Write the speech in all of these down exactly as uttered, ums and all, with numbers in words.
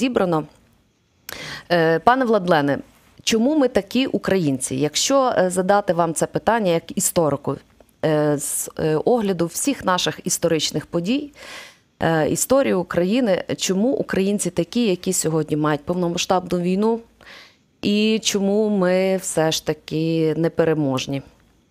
зібрано. Пане Владлене, чому ми такі українці? Якщо задати вам це питання як історику, з огляду всіх наших історичних подій, історії України, чому українці такі, які сьогодні мають повномасштабну війну, і чому ми все ж таки непереможні?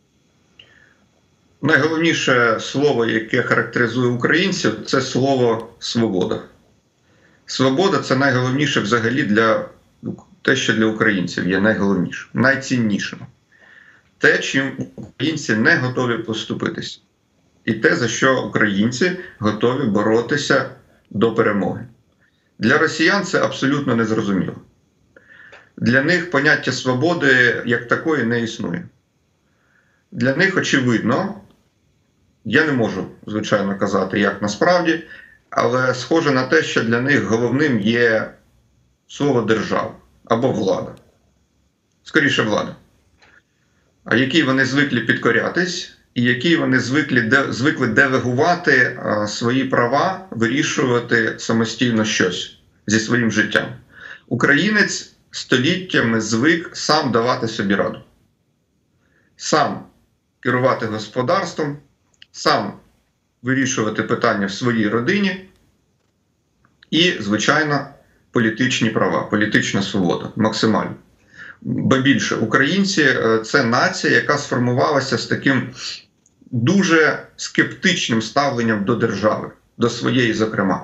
Найголовніше слово, яке характеризує українців, це слово «свобода». Свобода – це найголовніше взагалі для те, що для українців є найголовніше, найцінніше. Те, чим українці не готові поступитися. І те, за що українці готові боротися до перемоги. Для росіян це абсолютно незрозуміло. Для них поняття свободи як такої не існує. Для них, очевидно, я не можу, звичайно, казати, як насправді, але схоже на те, що для них головним є слово «держава» або «влада». Скоріше, влада. А якій вони звикли підкорятись, і які вони звикли, де, звикли делегувати а, свої права, вирішувати самостійно щось зі своїм життям. Українець століттями звик сам давати собі раду. Сам керувати господарством, сам вирішувати питання в своїй родині і, звичайно, політичні права, політична свобода, максимально. Ба більше, українці – це нація, яка сформувалася з таким дуже скептичним ставленням до держави, до своєї зокрема.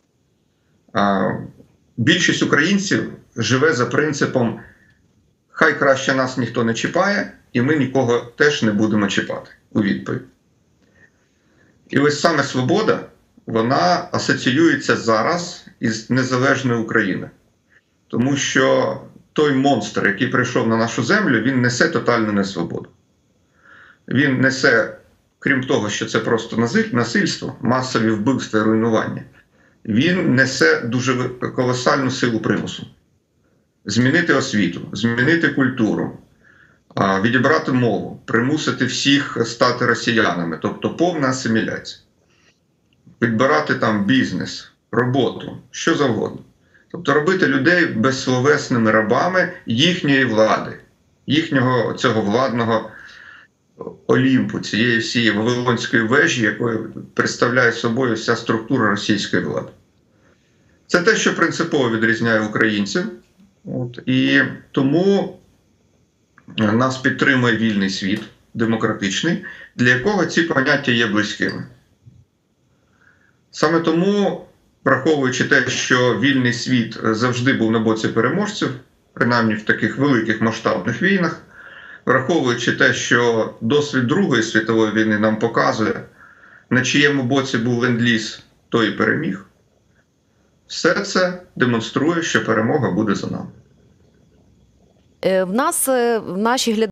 Більшість українців живе за принципом «хай краще нас ніхто не чіпає, і ми нікого теж не будемо чіпати» у відповідь. І ось саме свобода, вона асоціюється зараз із незалежною Україною. Тому що той монстр, який прийшов на нашу землю, він несе тотальну несвободу. Він несе, крім того, що це просто насильство, масові вбивства і руйнування, він несе дуже колосальну силу примусу. Змінити освіту, змінити культуру, відібрати мову, примусити всіх стати росіянами, тобто повна асиміляція. Відбирати там бізнес, роботу, що завгодно. Тобто робити людей безсловесними рабами їхньої влади, їхнього цього владного Олімпу, цієї всієї Вавилонської вежі, якою представляє собою вся структура російської влади. Це те, що принципово відрізняє українців. От, і тому нас підтримує вільний світ, демократичний, для якого ці поняття є близькими. Саме тому, враховуючи те, що вільний світ завжди був на боці переможців, принаймні в таких великих масштабних війнах, враховуючи те, що досвід Другої світової війни нам показує, на чиєму боці був ленд-ліз, той і переміг, все це демонструє, що перемога буде за нами. В нас, в нашій глядачі,